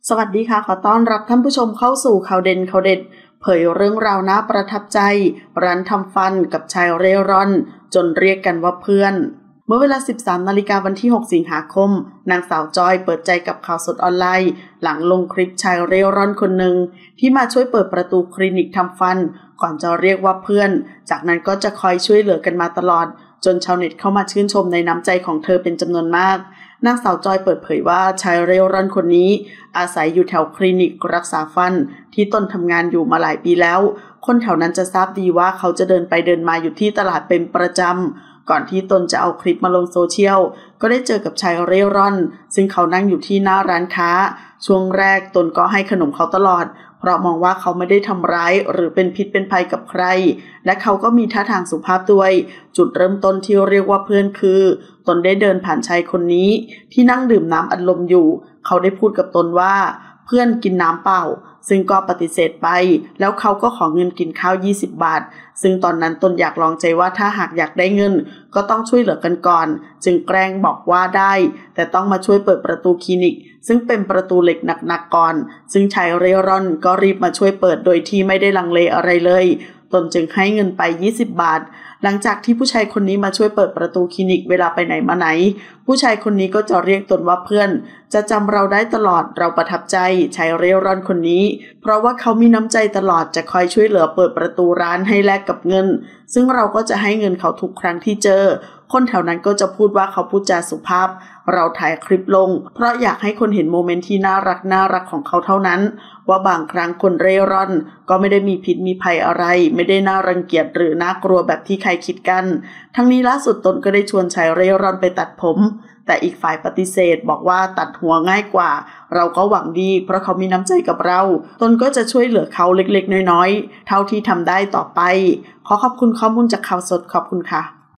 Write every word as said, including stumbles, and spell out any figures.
สวัสดีค่ะขอต้อนรับท่านผู้ชมเข้าสู่ข่าวเด่นข่าวเด็ดเผยเรื่องราวน่าประทับใจร้านทำฟันกับชายเร่ร่อนจนเรียกกันว่าเพื่อนเมื่อเวลา สิบสาม นาฬิกาวันที่ หก สิงหาคมนางสาวจอยเปิดใจกับข่าวสดออนไลน์หลังลงคลิปชายเร่ร่อนคนหนึ่งที่มาช่วยเปิดประตูคลินิกทำฟันก่อนจะเรียกว่าเพื่อนจากนั้นก็จะคอยช่วยเหลือกันมาตลอดจนชาวเน็ตเข้ามาชื่นชมในน้ำใจของเธอเป็นจำนวนมากนางสาวจอยเปิดเผยว่าชายเร่ร่อนคนนี้อาศัยอยู่แถวคลินิกรักษาฟันที่ตนทำงานอยู่มาหลายปีแล้วคนแถวนั้นจะทราบดีว่าเขาจะเดินไปเดินมาอยู่ที่ตลาดเป็นประจำก่อนที่ตนจะเอาคลิปมาลงโซเชียลก็ได้เจอกับชายเร่ร่อนซึ่งเขานั่งอยู่ที่หน้าร้านค้าช่วงแรกตนก็ให้ขนมเขาตลอดเพราะมองว่าเขาไม่ได้ทำร้ายหรือเป็นพิษเป็นภัยกับใครและเขาก็มีท่าทางสุภาพด้วยจุดเริ่มต้นที่เรียกว่าเพื่อนคือตนได้เดินผ่านชายคนนี้ที่นั่งดื่มน้ำอัดลมอยู่เขาได้พูดกับตนว่าเพื่อนกินน้ำเปล่าซึ่งก็ปฏิเสธไปแล้วเขาก็ขอเงินกินข้าวยี่สิบบาทซึ่งตอนนั้นตนอยากลองใจว่าถ้าหากอยากได้เงินก็ต้องช่วยเหลือกันก่อนจึงแกล้งบอกว่าได้แต่ต้องมาช่วยเปิดประตูคลินิกซึ่งเป็นประตูเหล็กหนักๆก่อนซึ่งชายเร่ร่อนก็รีบมาช่วยเปิดโดยที่ไม่ได้ลังเลอะไรเลยตนจึงให้เงินไปยี่สิบบาทหลังจากที่ผู้ชายคนนี้มาช่วยเปิดประตูคลินิกเวลาไปไหนมาไหนผู้ชายคนนี้ก็จะเรียกตนว่าเพื่อนจะจำเราได้ตลอดเราประทับใจชายเร่ร่อนคนนี้เพราะว่าเขามีน้ำใจตลอดจะคอยช่วยเหลือเปิดประตูร้านให้แลกกับเงินซึ่งเราก็จะให้เงินเขาทุกครั้งที่เจอคนแถวนั้นก็จะพูดว่าเขาพูดจาสุภาพเราถ่ายคลิปลงเพราะอยากให้คนเห็นโมเมนต์ที่น่ารักน่ารักของเขาเท่านั้นว่าบางครั้งคนเร่ร่อนก็ไม่ได้มีพิษมีภัยอะไรไม่ได้น่ารังเกียจหรือน่ากลัวแบบที่ใครคิดกันทั้งนี้ล่าสุดตนก็ได้ชวนชายเร่ร่อนไปตัดผมแต่อีกฝ่ายปฏิเสธบอกว่าตัดหัวง่ายกว่าเราก็หวังดีเพราะเขามีน้ำใจกับเราตนก็จะช่วยเหลือเขาเล็กๆน้อยๆเท่าที่ทำได้ต่อไปขอขอบคุณข้อมูลจากข่าวสดขอบคุณค่ะ